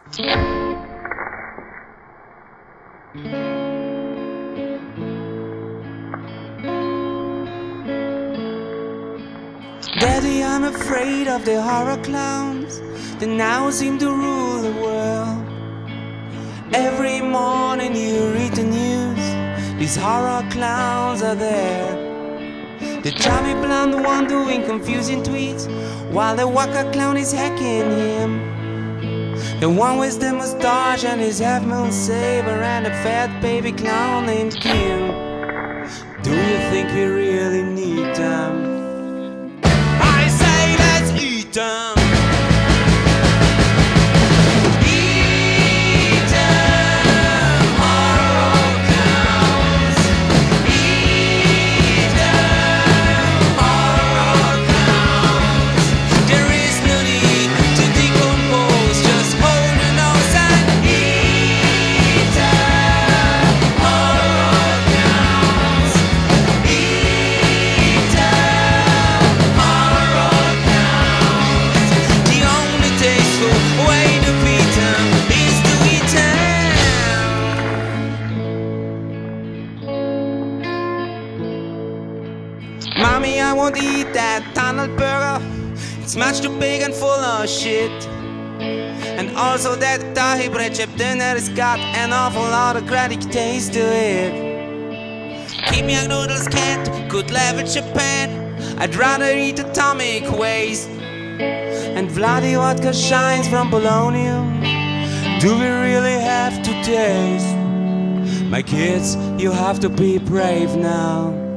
Daddy, I'm afraid of the horror clowns that now seem to rule the world. Every morning you read the news, these horror clowns are there. The chubby blonde one doing confusing tweets, while the waka clown is hacking him. The one with the mustache and his half-moon saber, and a fat baby clown named Kim. Do you think we really need them? I say let's eat them. Eat them, horror clowns. Eat them, horror clowns. There is no need to decompose, just hold your nose and eat them, horror clowns. Eat them, horror clowns. The only tasteful way to beat them is to eat them. Mommy, I won't eat that tunnel burger. It's much too big and full of shit. And also that dahi bread chip dinner has got an awful lot of cratic taste to it. Keep young noodles can't, good level Japan. I'd rather eat atomic waste. And bloody vodka shines from Bologna. Do we really have to taste? My kids, you have to be brave now.